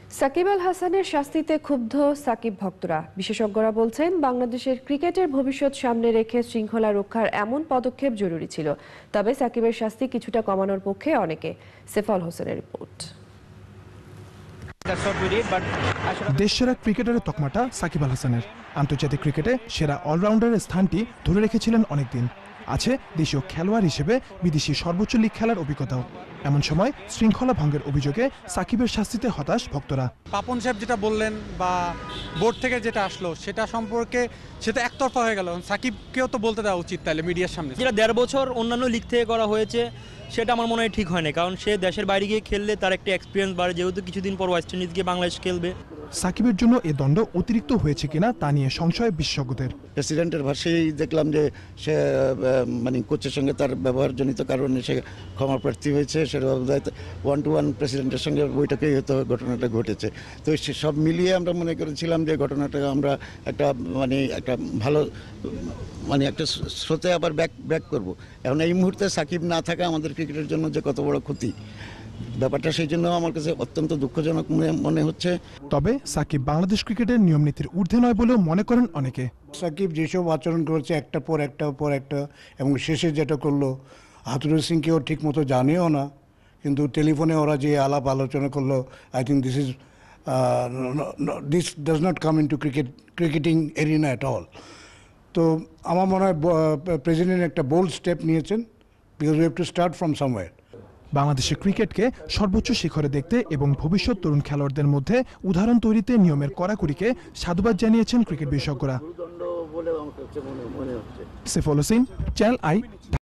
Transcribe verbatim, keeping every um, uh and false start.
সাকিব আল হাসানের শাস্তিতে ক্ষুব্ধ সাকিব ভক্তরা। বিশেষজ্ঞরা বলছেন, বাংলাদেশের ক্রিকেটের ভবিষ্যৎ সামনে রেখে শৃঙ্খলা রক্ষার এমন পদক্ষেপ জরুরি ছিল। তবে সাকিবের শাস্তি কিছুটা কমানোর পক্ষে অনেকে। সেফাল হোসেনের রিপোর্ট। দেশসেরা ক্রিকেটারের তকমাটা সাকিব আল হাসানের। আন্তর্জাতিক ক্রিকেটে সেরা অলরাউন্ডারের স্থানটি ধরে রেখেছিলেন অনেকদিন। আছে দেশীয় খেলোয়াড় হিসেবে বিদেশি সর্বোচ্চ লিগ খেলার অভিজ্ঞতাও। এমন সময় শৃঙ্খলা ভঙ্গের অভিযোগে সাকিবের শাস্তিতে হতাশ ভক্তরা। পাপন সাহেব যেটা বললেন বা বোর্ড থেকে যেটা আসলো সেটা সম্পর্কে সেটা একতরফা হয়ে গেল। সাকিবকেও তো বলতে দেওয়া উচিত তাইলে মিডিয়ার সামনে। যেটা দেড় বছর অন্যান্য লিগ থেকে করা হয়েছে সেটা আমার মনে হয় ঠিক হয় না, কারণ সে দেশের বাইরে গিয়ে খেললে তার একটা এক্সপিরিয়েন্স বাড়ে, যেহেতু কিছুদিন পর ওয়েস্ট ইন্ডিজ গিয়ে বাংলাদেশ খেলবে। সাকিবের জন্য এ দণ্ড অতিরিক্ত হয়েছে কিনা তা নিয়ে সংশয় বিশেষজ্ঞদের। প্রেসিডেন্টের ভাষায় দেখলাম যে সে মানে কোচের সঙ্গে তার ব্যবহারজনিত কারণে সে ক্ষমা প্রার্থী হয়েছে। সেটা ওয়ান টু ওয়ান প্রেসিডেন্টের সঙ্গে বৈঠকেই হয়তো ঘটনাটা ঘটেছে। তো সে সব মিলিয়ে আমরা মনে করেছিলাম যে ঘটনাটা আমরা একটা মানে একটা ভালো মানে একটা স্রোতে আবার ব্যাক ব্যাক করবো। এখন এই মুহূর্তে সাকিব না থাকা আমাদের ক্রিকেটের জন্য যে কত বড় ক্ষতি, ব্যাপারটা সেই জন্য আমার কাছে অত্যন্ত দুঃখজনক মনে হচ্ছে। তবে সাকিব বাংলাদেশ ক্রিকেটের নিয়ম নীতির ঊর্ধ্বে নয় বলেও মনে করেন অনেকে। সাকিব যেসব আচরণ করেছে একটা পর একটা পর একটা, এবং শেষে যেটা করলো হাতুরুল সিংকেও ঠিক মতো জানেও না, কিন্তু টেলিফোনে ওরা যে আলাপ আলোচনা করলো, I think this is this does not come into cricket cricketing arena at all. তো আমার মনে হয় প্রেসিডেন্ট একটা বোল্ড স্টেপ নিয়েছেন, because we have to start from somewhere. বাংলাদেশের ক্রিকেটকে সর্বোচ্চ শিখরে দেখতে এবং ভবিষ্যৎ তরুণ খেলোয়াড়দের মধ্যে উদাহরণ তৈরিতে নিয়মের কড়াকড়িকে সাধুবাদ জানিয়েছেন ক্রিকেট বিশেষজ্ঞরা। Saiful Hossain, Channel I.